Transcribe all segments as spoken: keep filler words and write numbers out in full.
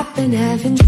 I've been having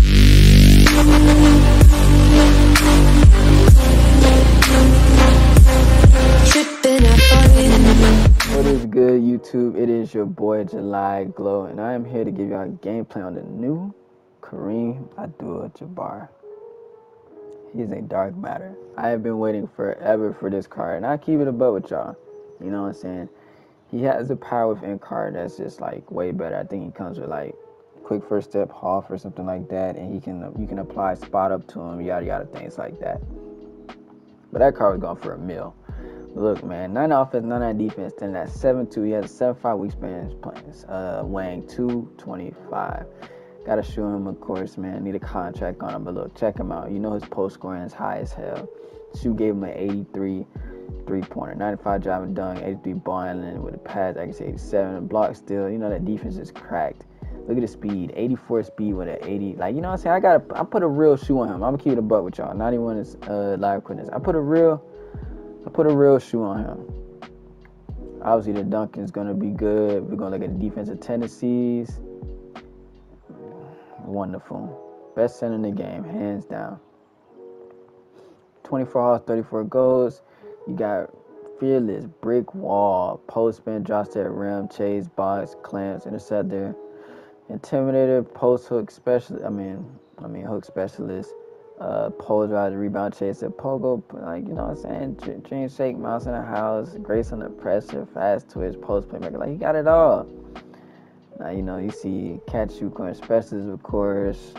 tripping up on. What is good, YouTube? It is your boy July Glow, and I am here to give y'all a gameplay on the new Kareem Abdul-Jabbar. He's a dark matter. I have been waiting forever for this card, and I keep it a butt with y'all. You know what I'm saying? He has a power within card that's just like way better. I think he comes with like quick first step off or something like that, and he can you can apply spot up to him, yada yada, things like that. But that card was going for a mil. Look, man, nine offense, nine nine defense, then that seven two. He has a seven five wingspan, playing, uh, weighing two twenty-five. Gotta show him, of course, man. Need a contract on him, but look, check him out. You know his post scoring is high as hell. Shoe gave him an eighty-three three-pointer, ninety-five driving dunk, eighty-three ball handling with a pass. I can say eighty-seven. Block still. You know that defense is cracked. Look at the speed, eighty-four speed with an eighty. Like, you know what I'm saying? I got I put a real shoe on him. I'm gonna keep it a buck with y'all. Not even is uh, live quickness. I put a real, I put a real shoe on him. Obviously, the dunk is gonna be good. We're gonna look at the defensive tendencies. Wonderful. Best center in the game, hands down. twenty-four hauls, thirty-four goals. You got fearless, brick wall, post spin, drop step, rim, chase, box, clamps, interceptor, intimidator, post hook specialist. I mean, I mean hook specialist. Uh, pole drive, rebound chaser, pogo. Like, you know what I'm saying? Dream shake, mouse in the house, grace on the pressure, fast twitch, post playmaker. Like, you got it all. Now, you know, you see catch, shoot, corner specialist, of course.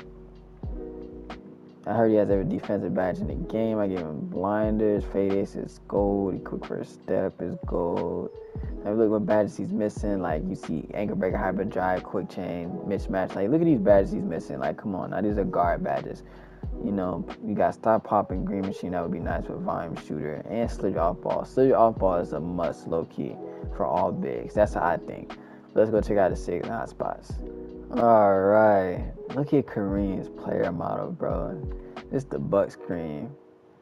I heard he has every defensive badge in the game. I gave him blinders, fade ace is gold, quick first step is gold. Now look what badges he's missing. Like, you see ankle breaker, hyper drive, quick chain, mismatch. Like, look at these badges he's missing. Like, come on, now these are guard badges. You know, you got stop popping, green machine. That would be nice with volume shooter and slid off ball. Slid off ball is a must, low key, for all bigs. That's how I think. Let's go check out the six hot spots. All right, look at Kareem's player model, bro. It's the Bucks Kareem.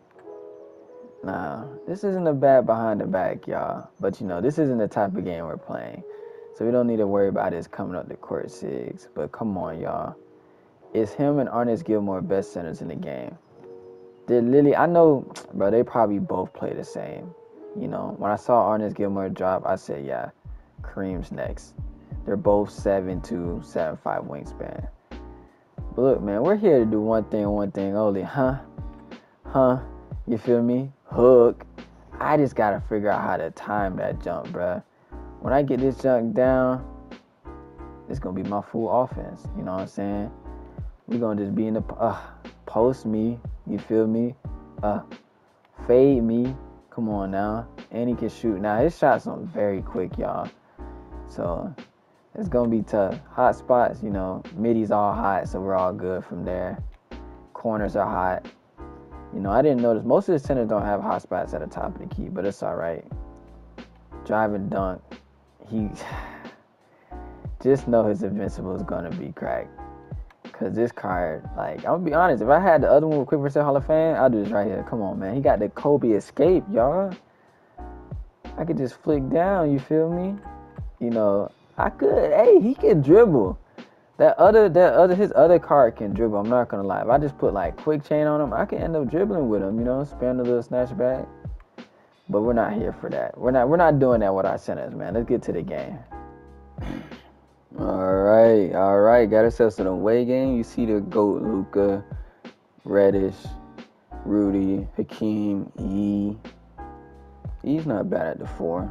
Now, this isn't a bad behind the back, y'all. But, you know, this isn't the type of game we're playing. So we don't need to worry about this coming up the court six. But come on, y'all. It's him and Arnett Gilmore best centers in the game. They're literally, I know, bro, they probably both play the same. You know, when I saw Arnett Gilmore drop, I said, yeah, Kareem's next. They're both seven two, seven five wingspan. But look, man, we're here to do one thing, one thing only, huh? Huh? You feel me? Hook. I just gotta figure out how to time that jump, bruh. When I get this jump down, it's gonna be my full offense. You know what I'm saying? We're gonna just be in the uh, post me. You feel me? Uh, fade me. Come on now. And he can shoot. Now his shots are very quick, y'all. So it's gonna be tough. Hot spots, you know, middies all hot, so we're all good from there. Corners are hot. You know, I didn't notice most of the centers don't have hot spots at the top of the key, but it's all right. Drive and dunk, he just know his invincible is gonna be cracked. Cause this card, like, I'm gonna be honest, if I had the other one with Quick Percent Hall of Fame, I'll do this right here. Come on, man. He got the Kobe escape, y'all. I could just flick down, you feel me? You know, I could. Hey, he can dribble. That other, that other, his other card can dribble. I'm not gonna lie. If I just put like quick chain on him, I can end up dribbling with him. You know, spam a little snatch back. But we're not here for that. We're not. We're not doing that with our centers, man. Let's get to the game. All right, all right. Got ourselves an away game. You see the GOAT, Luka, Reddish, Rudy, Hakeem, E. He's not bad at the four.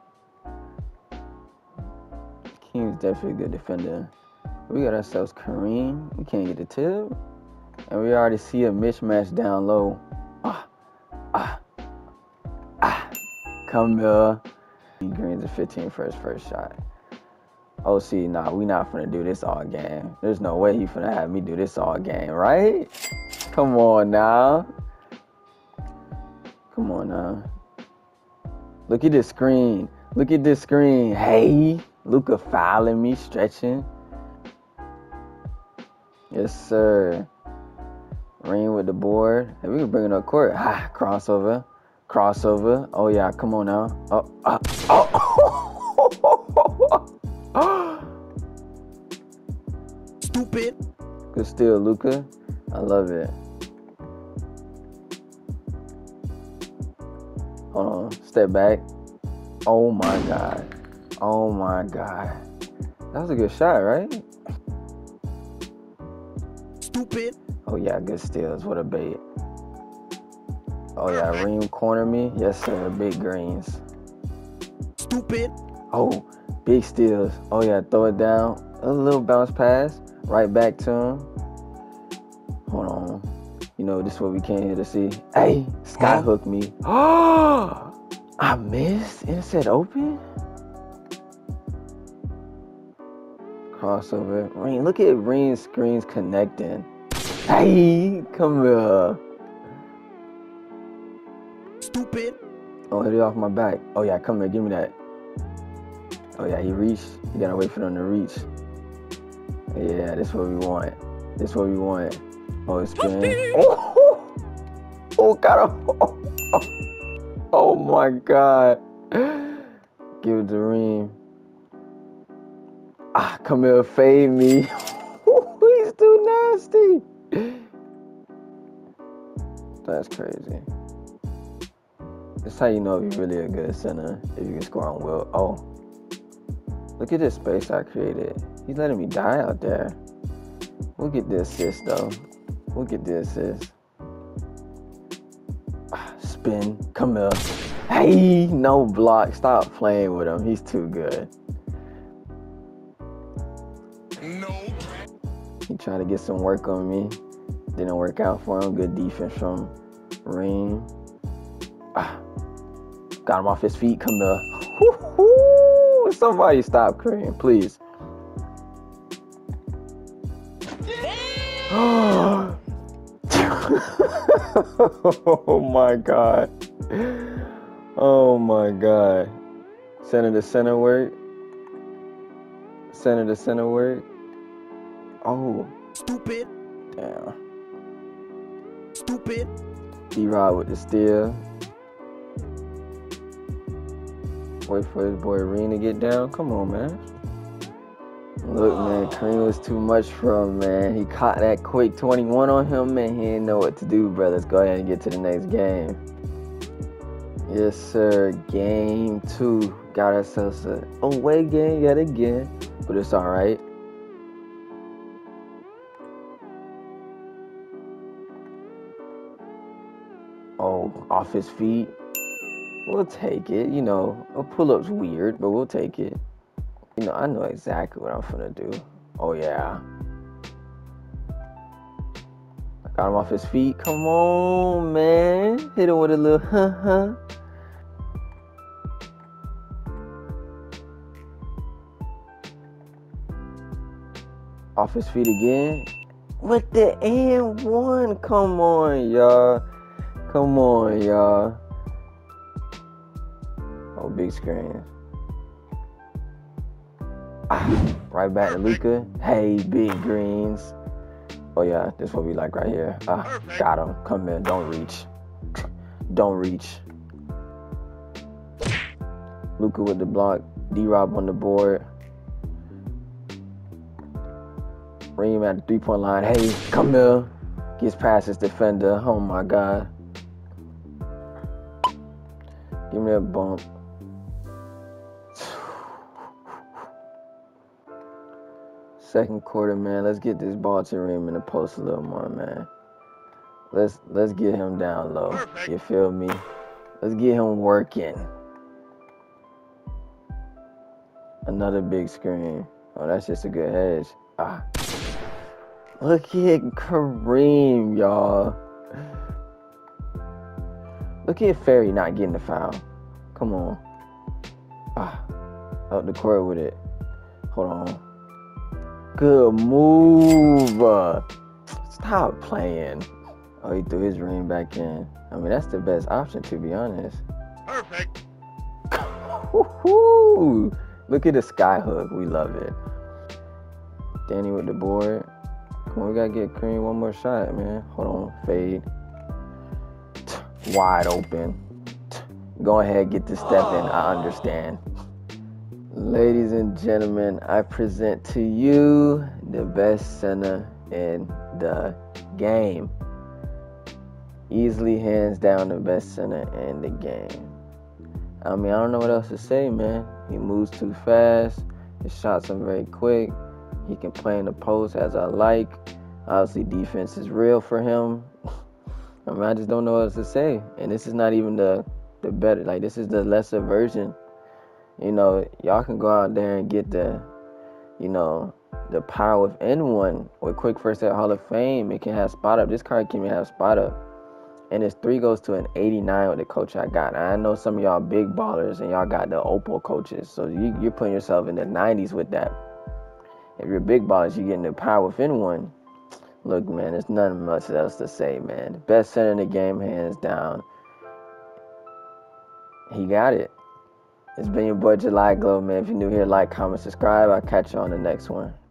Hakeem's definitely a good defender. We got ourselves Kareem. We can't get the tip. And we already see a mismatch down low. Ah, ah, ah. Come here. Green's a fifteen for his first shot. Oh, see, nah, we not finna do this all game. There's no way he finna have me do this all game, right? Come on now. Come on now. Look at this screen. Look at this screen. Hey, Luka fouling me, stretching. Yes, sir. Rain with the board. Hey, we can bring it up court. Ah, crossover. Crossover. Oh, yeah, come on now. Oh, uh, oh. Stupid. Good steal, Luka. I love it. Hold on. Step back. Oh my God. Oh my God. That was a good shot, right? Stupid. Oh yeah, good steals. What a bait. Oh yeah, Reem corner me. Yes sir, big greens. Stupid. Oh, big steals. Oh yeah, throw it down. A little bounce pass. Right back to him. Hold on. You know, this is what we came here to see. Hey, sky hook me. Oh, I missed. And it said open. Crossover. Reem, look at Reem's screens connecting. Hey, come here. Stupid. Oh, hit it off my back. Oh yeah, come here, give me that. Oh yeah, he reached. You gotta wait for them to reach. Yeah, this is what we want. This is what we want. Oh, it's spin. Oh, oh, got him. Oh, oh, oh my God. Give it to Reem. Ah, come here, fade me. He's too nasty. That's crazy. That's how you know if you're really a good center, if you can score on will. Oh, look at this space I created. He's letting me die out there. We'll get the assist though. We'll get the assist. Ah, spin, come here. Hey, no block. Stop playing with him. He's too good. No. He tried to get some work on me. Didn't work out for him. Good defense from Reem. Ah, got him off his feet. Come here. Woo-hoo. Somebody stop Kareem, please. Oh my God. Oh my God. Center to center work. Center to center work. Oh. Stupid. Damn. Stupid. D-Rod with the steal. Wait for his boy Reem to get down. Come on, man. Look, man, Kareem was too much for him, man. He caught that quick twenty-one on him, man. He didn't know what to do, bro. Let's go ahead and get to the next game. Yes, sir. Game two. Got ourselves a away game yet again, but it's all right. Oh, off his feet. We'll take it. You know, a pull-up's weird, but we'll take it. You know, I know exactly what I'm finna do. Oh, yeah. I got him off his feet. Come on, man. Hit him with a little huh-huh. Off his feet again. With the and one. Come on, y'all. Come on, y'all. Oh, big screen. Ah, right back to Luka. Hey, big greens. Oh yeah, this is what we like right here. Ah, got him. Come in. Don't reach. Don't reach. Luka with the block. D-Rob on the board. Reem at the three-point line. Hey, come here. Gets past his defender. Oh my God. Give me that bump. Second quarter, man. Let's get this ball to Reem in the post a little more, man. Let's let's get him down low. Perfect. You feel me? Let's get him working. Another big screen. Oh, that's just a good hedge. Ah. Look at Kareem, y'all. Look at Ferry not getting the foul. Come on. Ah. Up the court with it. Hold on. Good move. Uh, stop playing. Oh, he threw his ring back in. I mean, that's the best option, to be honest. Perfect. Woo-hoo. Look at the sky hook. We love it. Danny with the board. Come on, we gotta get Kareem one more shot, man. Hold on. Fade. Wide open. Go ahead, get the step in. I understand. Ladies and gentlemen, I present to you the best center in the game. Easily, hands down, the best center in the game. I mean, I don't know what else to say, man. He moves too fast. His shots are very quick. He can play in the post as I like. Obviously, defense is real for him. I mean, I just don't know what else to say. And this is not even the, the better. Like, this is the lesser version. You know, y'all can go out there and get the, you know, the power within one with quick first at Hall of Fame. It can have spot up. This card can even have spot up. And this three goes to an eighty-nine with the coach I got. I know some of y'all big ballers and y'all got the Opal coaches. So you, you're putting yourself in the nineties with that. If you're big ballers, you're getting the power within one. Look, man, there's nothing much else to say, man. The best center in the game, hands down. He got it. It's been your boy July Glow, man. If you're new here, like, comment, subscribe. I'll catch you on the next one.